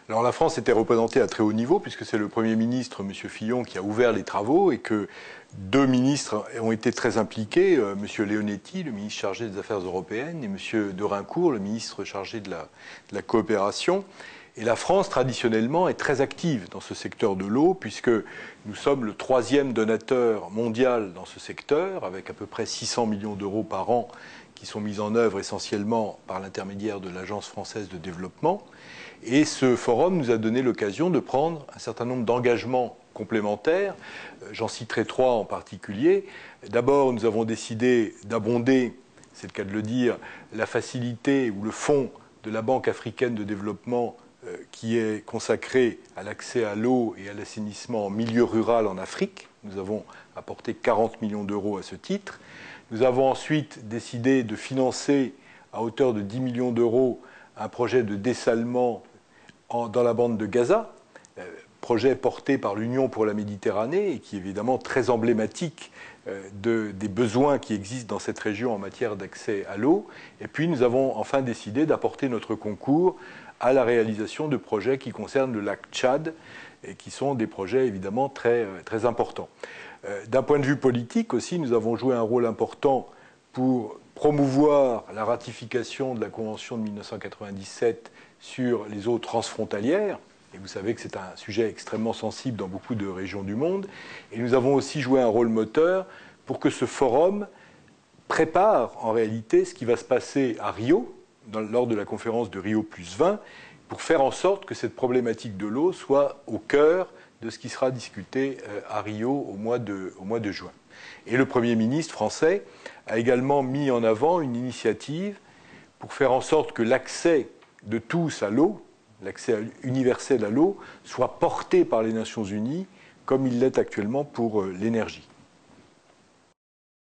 Alors la France était représentée à très haut niveau puisque c'est le Premier ministre, M. Fillon, qui a ouvert les travaux et que deux ministres ont été très impliqués, M. Leonetti, le ministre chargé des Affaires européennes, et M. de Rincourt, le ministre chargé de la coopération. Et la France, traditionnellement, est très active dans ce secteur de l'eau puisque nous sommes le troisième donateur mondial dans ce secteur, avec à peu près 600 millions d'euros par an qui sont mis en œuvre essentiellement par l'intermédiaire de l'Agence française de développement. Et ce forum nous a donné l'occasion de prendre un certain nombre d'engagements complémentaires. J'en citerai trois en particulier. D'abord, nous avons décidé d'abonder, c'est le cas de le dire, la facilité ou le fonds de la Banque africaine de développement qui est consacré à l'accès à l'eau et à l'assainissement en milieu rural en Afrique. Nous avons apporté 40 millions d'euros à ce titre. Nous avons ensuite décidé de financer à hauteur de 10 millions d'euros un projet de dessalement dans la bande de Gaza, projet porté par l'Union pour la Méditerranée et qui est évidemment très emblématique des besoins qui existent dans cette région en matière d'accès à l'eau. Et puis nous avons enfin décidé d'apporter notre concours à la réalisation de projets qui concernent le lac Tchad et qui sont des projets évidemment très importants. D'un point de vue politique aussi, nous avons joué un rôle important pour promouvoir la ratification de la Convention de 1997 sur les eaux transfrontalières. Et vous savez que c'est un sujet extrêmement sensible dans beaucoup de régions du monde. Et nous avons aussi joué un rôle moteur pour que ce forum prépare en réalité ce qui va se passer à Rio, lors de la conférence de Rio+20, pour faire en sorte que cette problématique de l'eau soit au cœur de ce qui sera discuté à Rio au mois de juin. Et le Premier ministre français a également mis en avant une initiative pour faire en sorte que l'accès de tous à l'eau, l'accès universel à l'eau, soit porté par les Nations Unies comme il l'est actuellement pour l'énergie.